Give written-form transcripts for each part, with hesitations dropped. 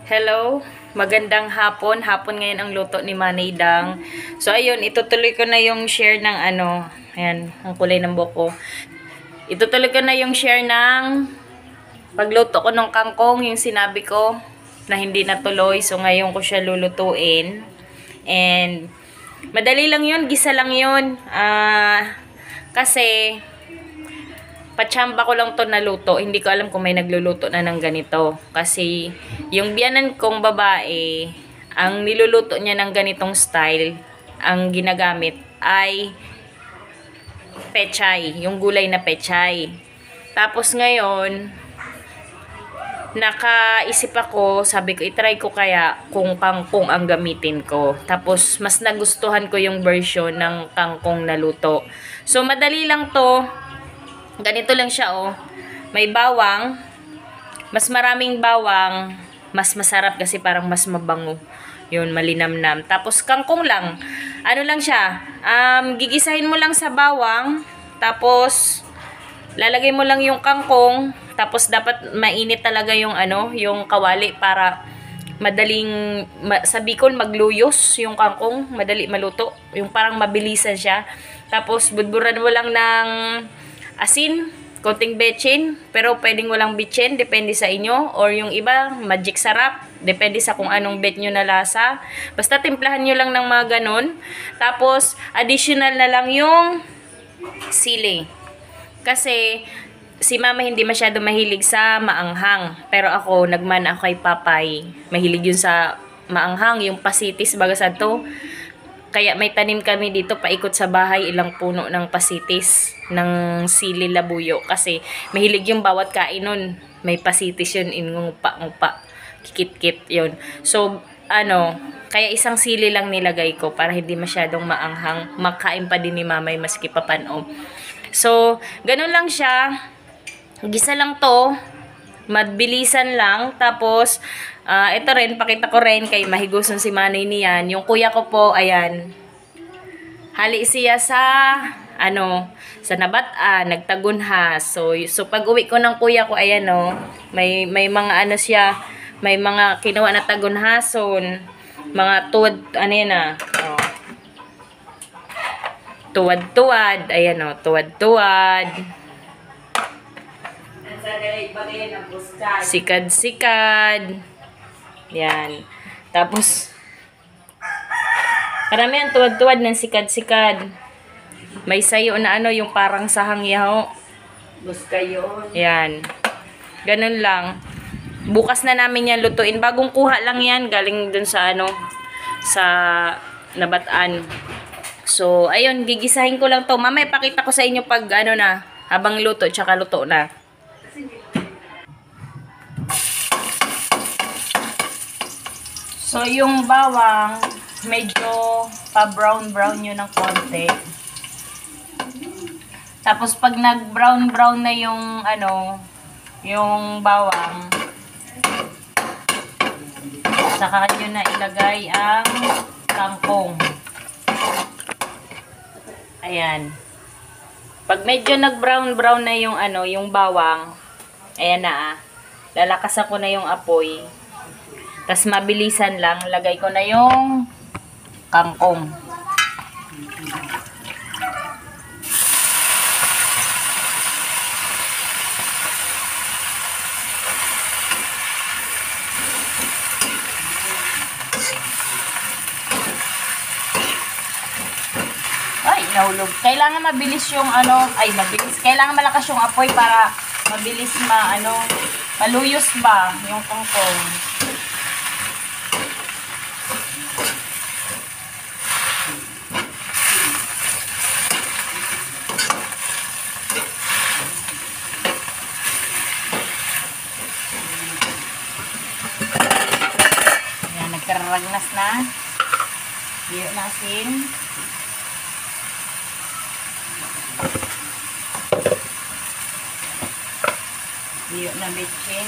Hello, magandang hapon. Hapon ngayon ang luto ni Manay Dang. So ayun, itutuloy ko na yung share ng ayan, ang kulay ng buhok ko. Itutuloy ko na yung share ng pagluto ko ng kangkong, yung sinabi ko na hindi natuloy. So ngayon ko siya lulutuin. And madali lang yun, gisa lang yun. Kasi patsamba ko lang to naluto. Hindi ko alam kung may nagluluto na ng ganito. Kasi yung biyanan kong babae, ang niluluto niya ng ganitong style, ang ginagamit ay pechay. Yung gulay na pechay. Tapos ngayon, nakaisip ako, sabi ko, itry ko kaya kung kangkong ang gamitin ko. Tapos, mas nagustuhan ko yung version ng kangkong na luto. So, madali lang to. Ganito lang siya, oh. May bawang. Mas maraming bawang. Mas masarap kasi parang mas mabango. Yun, malinamnam. Tapos, kangkong lang. Ano lang siya. Gigisahin mo lang sa bawang. Tapos, lalagay mo lang yung kangkong. Tapos, dapat mainit talaga yung yung kawali para madaling, sa Bicol, magluyos yung kangkong. Madali maluto. Yung parang mabilisan siya. Tapos, budburan mo lang ng asin, konting betchin, pero pwedeng walang betchin, depende sa inyo, or yung iba, magic sarap, depende sa kung anong bet nyo na lasa. Basta timplahan nyo lang ng mga ganun. Tapos, additional na lang yung sili. Kasi, si mama hindi masyado mahilig sa maanghang. Pero ako, nagmana ako kay papay. Mahilig yun sa maanghang, yung pasitis, bagasad to. Kaya may tanim kami dito paikot sa bahay, ilang puno ng pasitis, ng sili labuyo. Kasi mahilig yung bawat kain nun. May pasitis yun, ngupa, kikit-kit yun. So, kaya isang sili lang nilagay ko para hindi masyadong maanghang. Makain pa din ni mamay maski papanom. So, ganun lang siya. Gisa lang to. Madbilisan lang. Tapos, ito rin, pakita ko rin kay mahiguson si Manay niyan. Yung kuya ko po, ayan. Hali siya sa, sa Nabataan, nagtagunhas. So pag uwi ko ng kuya ko, ayan may mga siya, may mga kinuha na tagunhason. Mga tuwad, tuwad-tuwad, ayan tuwad-tuwad. Sikad-sikad. Yan. Tapos, karamihan tuwad-tuwad ng sikad-sikad. May sayo na yung parang sahang yaho. Buskayon. Yan. Ganun lang. Bukas na namin yan lutuin. Bagong kuha lang yan. Galing dun sa sa Nabataan. So, ayun. Gigisahin ko lang to. Mamaya pakita ko sa inyo pag na. Habang luto. Tsaka luto na. So, yung bawang, medyo pa-brown-brown yun ng konti. Tapos, pag nag-brown-brown na yung, yung bawang, saka nyo na ilagay ang kangkong. Ayan. Pag medyo nag-brown-brown na yung, yung bawang, ayan na lalakasan ko na yung apoy. Tapos mabilisan lang, lagay ko na yung kangkong. Ay, nahulog. Kailangan mabilis yung mabilis. Kailangan malakas yung apoy para mabilis maluyos ba yung kangkong. Nagkararagnas na. Diyo na asin. Diyo na bitchin.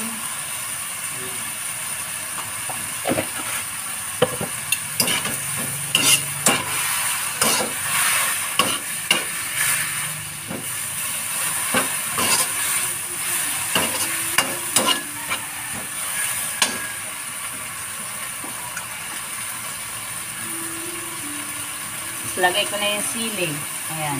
Lagay ko na yung sili. Ayan.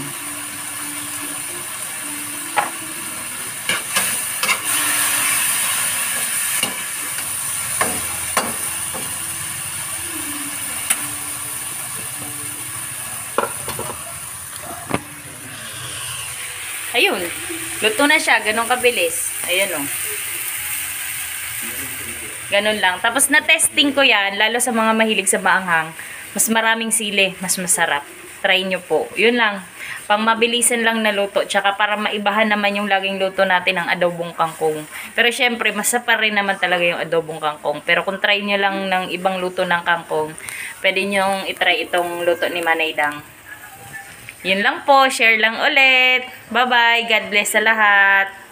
Ayun. Luto na siya. Ganun kabilis. Ayan o. Ganun lang. Tapos na-testing ko yan, lalo sa mga mahilig sa maanghang. Mas maraming sili, mas masarap. Try nyo po. Yun lang. Pang mabilisan lang na luto. Tsaka para maibahan naman yung laging luto natin ng adobong kangkong. Pero syempre, masarap rin naman talaga yung adobong kangkong. Pero kung try nyo lang ng ibang luto ng kangkong, pwede nyo itry itong luto ni Manay Dang. Yun lang po. Share lang ulit. Bye-bye. God bless sa lahat.